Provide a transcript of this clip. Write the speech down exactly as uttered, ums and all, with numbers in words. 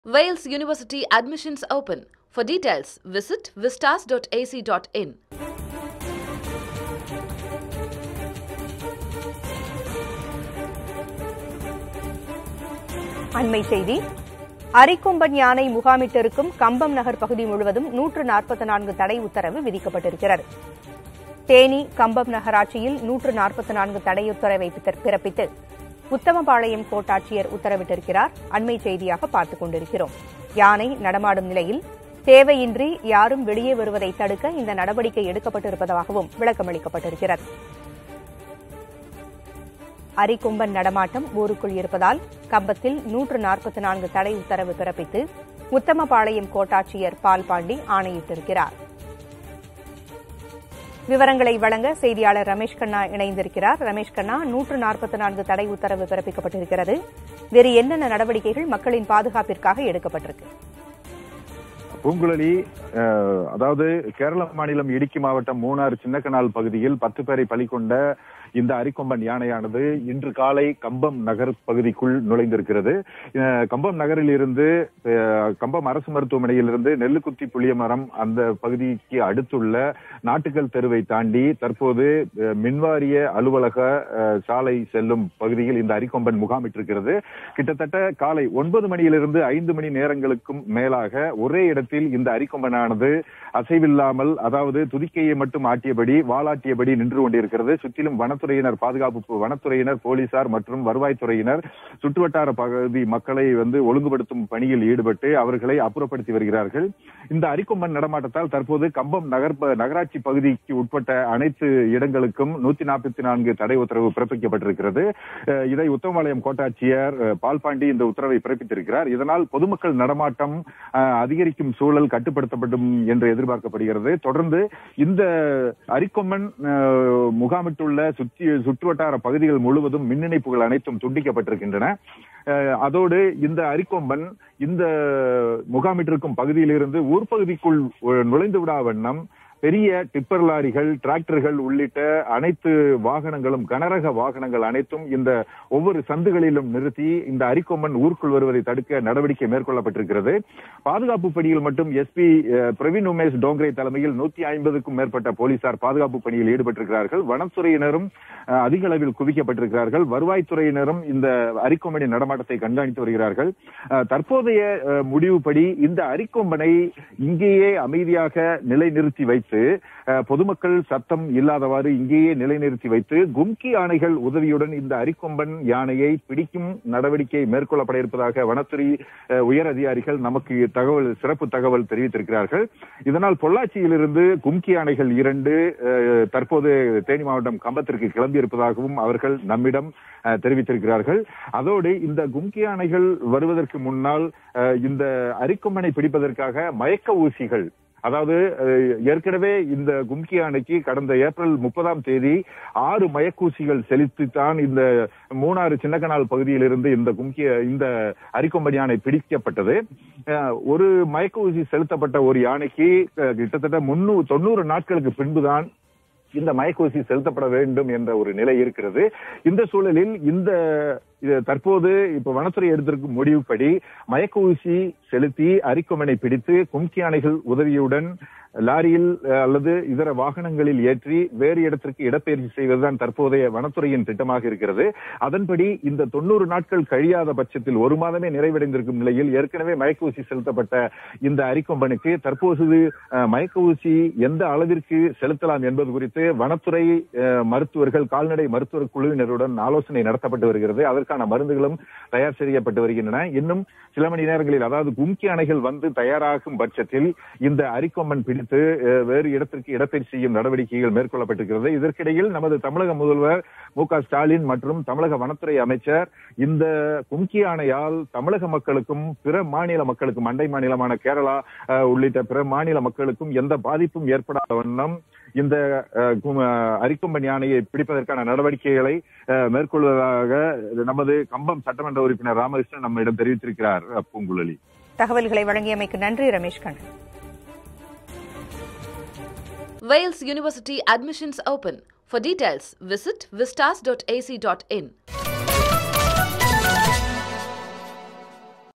Wales University admissions open. For details, visit vistas dot a c dot in. அண்மை செய்தி. அரிக்கொம்பன் யானை முகாமிட்டிருக்கும் கம்பம் நகர் பகுதி முழுவதும் நூற்று நாற்பத்தி நான்கு தடை உத்தரவு விதிக்கப்பட்டிருக்கிறது. தேனி கம்பம் நகராட்சியில் நூற்று நாற்பத்தி நான்கு தடை உத்தரவை பிறப்பித்து உத்தமபாளையம் கோட்டாட்சியர் உத்தரவிட்டிருக்கிறார். அண்மை செய்தியாக பார்த்துக் கொண்டிருக்கிறோம். யானை நடமாடும் நிலையில் தேவையின்றி யாரும் வெளியே வருவதை தடுக்க இந்த நடவடிக்கை எடுக்கப்பட்டிருப்பதாகவும் விளக்கமளிக்கப்பட்டிருக்கிறது. அரிக்கொம்பன் நடமாட்டம் ஊருக்குள் இருப்பதால் கம்பத்தில் நூற்று நாற்பத்தி நான்கு தடை உத்தரவு பிறப்பித்து உத்தமபாளையம் கோட்டாட்சியர் பால்பாண்டி ஆணையிட்டிருக்கிறார். விவரங்களை வழங்க செய்தியாளர் ரமேஷ் கண்ணா இணைந்திருக்கிறார். ரமேஷ் கண்ணா, நூற்று நாற்பத்தி நான்கு தடை உத்தரவு பிறப்பிக்கப்பட்டிருக்கிறது. வேறு என்னென்ன நடவடிக்கைகள் மக்களின் பாதுகாப்பிற்காக எடுக்கப்பட்டிருக்கு? பூங்குழலி, அதாவது கேரள மாநிலம் இடுக்கி மாவட்டம் மூணாறு சின்னக்கனால் பகுதியில் பத்து பேரை பலி கொண்ட இந்த அரிக்கொம்பன் யானையானது இன்று காலை கம்பம் நகர் பகுதிக்குள் நுழைந்திருக்கிறது. கம்பம் நகரில் இருந்து கம்பம் அரசு மருத்துவமனையில் இருந்து நெல்லுக்குத்தி புளியமரம் அந்த பகுதிக்கு அடுத்துள்ள நாட்டுக்கல் தெருவை தாண்டி தற்போது மின்வாரிய அலுவலக சாலை செல்லும் பகுதியில் இந்த அரிக்கொம்பன் முகாமிட்டிருக்கிறது. கிட்டத்தட்ட காலை ஒன்பது மணியிலிருந்து ஐந்து மணி நேரங்களுக்கும் மேலாக ஒரே இடத்தில் இந்த அரிக்கொம்பனானது அசைவில்லாமல், அதாவது துதிக்கையை மட்டும் ஆட்டியபடி வாலாட்டியபடி நின்று கொண்டிருக்கிறது. சுற்றிலும் வனத்துறையினர் பாதுகாப்பு வனத்துறையினர் போலீசார் மற்றும் வருவாய்த்துறையினர் சுற்றுவட்டார பகுதி மக்களை வந்து ஒழுங்குபடுத்தும் பணியில் ஈடுபட்டு அவர்களை அப்புறப்படுத்தி வருகிறார்கள். இந்த அரிக்கொம்பன் நடமாட்டத்தால் தற்போது கம்பம் நகர் நகராட்சி பகுதிக்கு உட்பட்ட அனைத்து இடங்களுக்கும் நூத்தி நாற்பத்தி நான்கு தடை உத்தரவு பிறப்பிக்கப்பட்டிருக்கிறது. இதை உத்தமபாளையம் கோட்டாட்சியர் பால்பாண்டி இந்த உத்தரவை பிறப்பித்திருக்கிறார். இதனால் பொதுமக்கள் நடமாட்டம் அதிகரிக்கும் சூழல் கட்டுப்படுத்தப்படும் என்று எதிர்பார்க்கப்படுகிறது. தொடர்ந்து இந்த அரிக்கொம்பன் முகாமிட்டுள்ள சுற்றி சுற்றுவட்டார பகுதிகள் முழுவதும் மின் இணைப்புகள் அனைத்தும் துண்டிக்கப்பட்டிருக்கின்றன. அதோடு இந்த அரிக்கொம்பன் இந்த முகாமிட்டிருக்கும் பகுதியிலிருந்து ஊர்பகுதிக்குள் நுழைந்து விடா வண்ணம் பெரிய டிப்பர் லாரிகள், டிராக்டர்கள் உள்ளிட்ட அனைத்து வாகனங்களும், கனரக வாகனங்கள் அனைத்தும் இந்த ஒவ்வொரு சந்துகளிலும் நிறுத்தி இந்த அரிக்கொம்பன் ஊருக்குள் வருவதை தடுக்க நடவடிக்கை மேற்கொள்ளப்பட்டிருக்கிறது. பாதுகாப்பு பணியில் மட்டும் எஸ்பி பிரவீன் உமேஷ் டோங்கரே தலைமையில் நூத்தி ஐம்பதுக்கும் மேற்பட்ட போலீசார் பாதுகாப்பு பணியில் ஈடுபட்டிருக்கிறார்கள். வனத்துறையினரும் அதிக அளவில் குவிக்கப்பட்டிருக்கிறார்கள். வருவாய்த்துறையினரும் இந்த அரிக்கொம்பனின் நடமாட்டத்தை கண்காணித்து வருகிறார்கள். தற்போதைய முடிவுப்படி இந்த அரிக்கொம்பனை இங்கேயே அமைதியாக நிலைநிறுத்தி வைத்து பொதுமக்கள் சத்தம் இல்லாதவாறு இங்கேயே நிலைநிறுத்தி வைத்து கும்கி யானைகள் உதவியுடன் இந்த அரிக்கொம்பன் யானையை பிடிக்கும் நடவடிக்கை மேற்கொள்ளப்பட இருப்பதாக வனத்துறை உயர் அதிகாரிகள் நமக்கு தகவல் சிறப்பு தகவல் தெரிவித்திருக்கிறார்கள். இதனால் பொள்ளாச்சியிலிருந்து கும்கி யானைகள் இரண்டு தற்போது தேனி மாவட்டம் கம்பத்திற்கு கிளம்பி இருப்பதாகவும் அவர்கள் நம்மிடம் தெரிவித்திருக்கிறார்கள். அதோடு இந்த கும்கி யானைகள் வருவதற்கு முன்னால் இந்த அரிக்கொம்பனை பிடிப்பதற்காக மயக்க ஊசிகள், அதாவது ஏற்கனவே இந்த கும்கி யானைக்கு கடந்த ஏப்ரல் முப்பதாம் தேதி ஆறு மயக்கூசிகள் செலுத்தித்தான் இந்த மூணாறு சின்னக்கனால் பகுதியிலிருந்து இந்த கும்கி இந்த அரிக்கொம்பன் யானை பிடிக்கப்பட்டது. ஒரு மயக்க ஊசி செலுத்தப்பட்ட ஒரு யானைக்கு கிட்டத்தட்ட முன்னூறு தொண்ணூறு நாட்களுக்கு பின்புதான் இந்த மயக்கூசி செலுத்தப்பட வேண்டும் என்ற ஒரு நிலை இருக்கிறது. இந்த சூழலில் இந்த தற்போது இப்ப வனத்துறை எடுத்திருக்கும் முடிவுப்படி மயக்க ஊசி செலுத்தி அரிக்கொம்பனை பிடித்து கும்கி யானைகள் உதவியுடன் லாரியில் அல்லது இதர வாகனங்களில் ஏற்றி வேறு இடத்திற்கு இடப்பெயர்ச்சி செய்வதுதான் தற்போதைய வனத்துறையின் திட்டமாக இருக்கிறது. அதன்படி இந்த தொண்ணூறு நாட்கள் கழியாத பட்சத்தில் ஒரு மாதமே நிறைவடைந்திருக்கும் நிலையில் ஏற்கனவே மயக்க ஊசி செலுத்தப்பட்ட இந்த அரிக்கொம்பனுக்கு தற்போது மயக்க ஊசி எந்த அளவிற்கு செலுத்தலாம் என்பது குறித்து வனத்துறை மருத்துவர்கள், கால்நடை மருத்துவ குழுவினருடன் ஆலோசனை நடத்தப்பட்டு வருகிறது. அதற்கான மருந்துகளும் தயார் செய்யப்பட்டு வருகின்றன. இன்னும் சில மணி நேரங்களில், அதாவது கும்கி யானைகள் வந்து தயாராகும் பட்சத்தில் இந்த அரிக்கொம்பன் பிடித்து வேறு இடத்திற்கு இடப்பெயர்ச்சி செய்யும் நடவடிக்கைகள் மேற்கொள்ளப்பட்டிருக்கிறது. இதற்கிடையில் நமது தமிழக முதல்வர் மு க ஸ்டாலின் மற்றும் தமிழக வனத்துறை அமைச்சர் இந்த கும்கி யானையால் தமிழக மக்களுக்கும் பிற மாநில மக்களுக்கும், அண்டை மாநிலமான கேரளா உள்ளிட்ட பிற மாநில மக்களுக்கும் எந்த பாதிப்பும் ஏற்படாத வண்ணம் இந்த அரிக்கொம்பன் யானையை பிடிப்பதற்கான நடவடிக்கைகளை மேற்கொள்வதாக நமது கம்பம் சட்டமன்ற உறுப்பினர் ராமகிருஷ்ணன் நம்மிடம் தெரிவித்திருக்கிறார். பூங்குழலி, தகவல்களை வழங்கியமைக்கு நன்றி. Ramesh Kannan. Wales University admissions open. For details, visit vistas dot a c dot in.